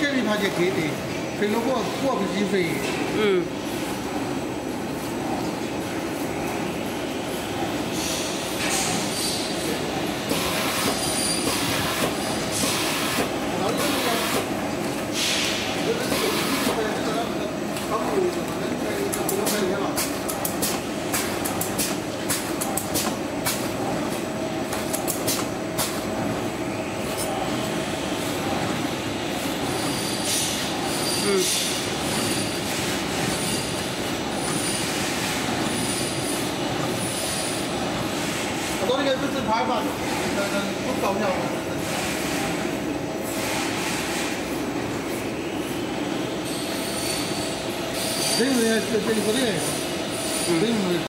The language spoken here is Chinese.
这里他就给的，飞了我不起飞。 嗯。 好多那个就是排放，不高效。这个这里不对，这个。